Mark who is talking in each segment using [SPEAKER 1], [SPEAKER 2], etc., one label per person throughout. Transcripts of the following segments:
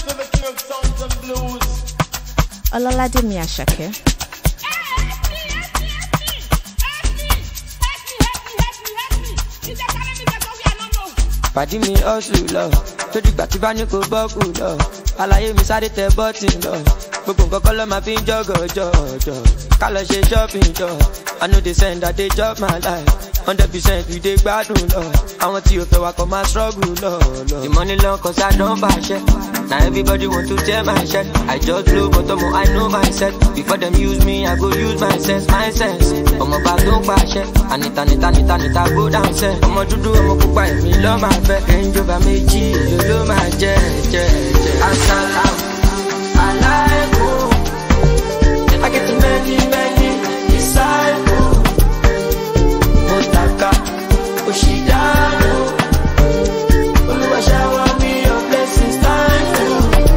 [SPEAKER 1] Ololade Miyashake.
[SPEAKER 2] Pàdí mi hustle lọ, tó dìgbà tí bá ní kò bọ́ọ̀kù lọ. Àlàyé mi sáré tẹ bọ́tì lọ. Gbogbo nǹkan kọ́ ló máa fi ń jọ̀gọ̀jọ̀. Ká lọ ṣe shopping jọ. I know they send that they chop my life. 100% we dey gbádùn lọ. Àwọn tí o fẹ́ wa kọ́ máa struggle lọ. The money long cause I don't fashion. Now everybody want to tear my shirt. I just blow but I know myself. Before them use me, I go use my sense. Ọmọ bá tó ń pàṣẹ. Anita go down set. Ọmọ dúdú ọmọ pupa èmi lọ́ máa fẹ́. Range Rover méjì èlò ló máa jẹ́. Asalaam alaikum. I get many disciples. Motaka Oshidano. Oluwa shower me your blessings time to.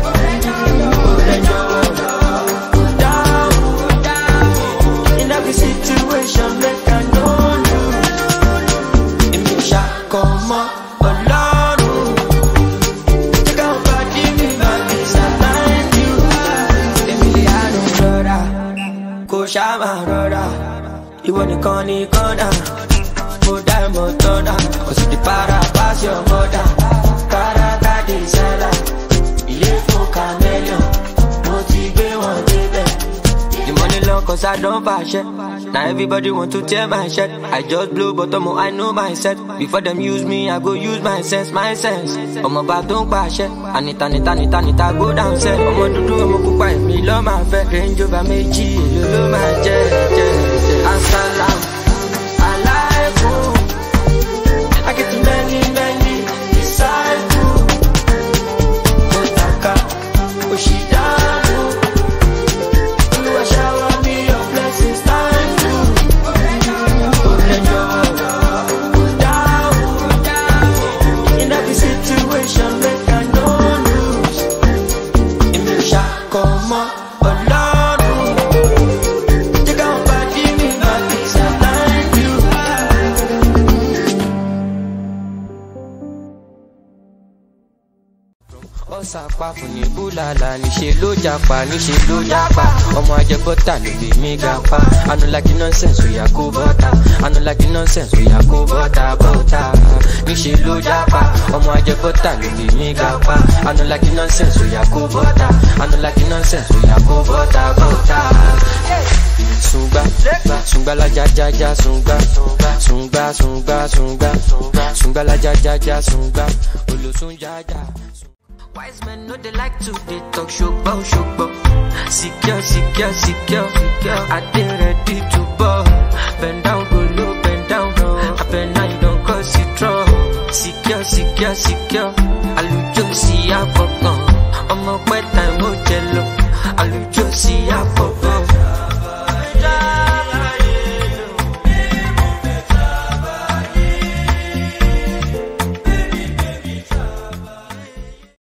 [SPEAKER 2] In every situation, make I know you. In me come on, alone. Check out body me, baby, I like you. Emiliano brother, Koshama brother. You want the corny corner, go down motor. Cause the para pass your mother. Karaka de sala, yeah for chameleon. Motivate one baby. The money long cause I don't fashion. Now everybody want to tear my shirt. I just blow but I know myself. Before them use me, I go use my sense. Ọmọ bá tó ń pàṣẹ. Anita go down set. Ọmọ dúdú ọmọ pupa èmi lọ́ máa fẹ́. Range Rover méjì èlò ló máa jẹ́. Asalaam alaikum. I get many disciples. Motaka Oshidano. Oluwa shower me your blessings time to. In every situation, make I no lose. In me come on, alone. Check out body me, baby, I like you. Ọ̀sàpá fún ní búlàlà, níṣe ló jápa. Ọmọ ajẹ́bọ́tà ló bí mi ga pa. I no like the nonsense, oya kó bọ́tà. Níṣe ló jápa. Ọmọ ajẹ́bọ́tà ló bí mi ga pa. I no like the nonsense, oya kó bọ́tà. Sunga la ja sunga. Sunga la ja sunga. Olosun jaja. Wise men know they like to they talk shogbo. Secure. I dey ready to ball. Bend down, go low, bend down. Up and now you don't cause it trouble. Secure. Alujo si apopo. Omo pet time mo jello. Alujo si apopo.